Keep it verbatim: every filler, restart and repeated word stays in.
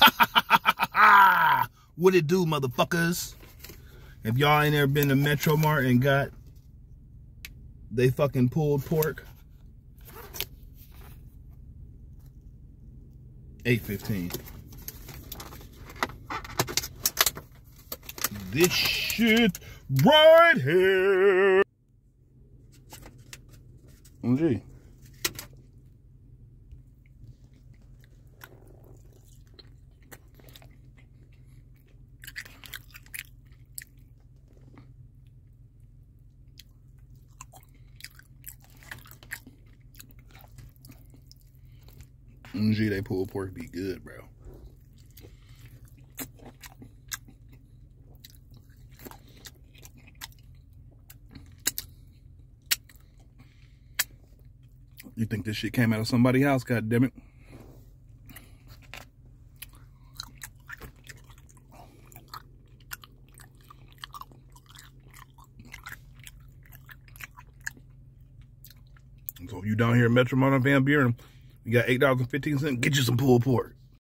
What it do, motherfuckers? If y'all ain't ever been to Metro Mart and got they fucking pulled pork, eight fifteen. This shit right here. O G. O G, they pulled pork be good, bro. You think this shit came out of somebody's house, goddammit. So if you down here in Metro Mart on Van Buren, you got eight dollars and fifteen cents, get you some pulled pork.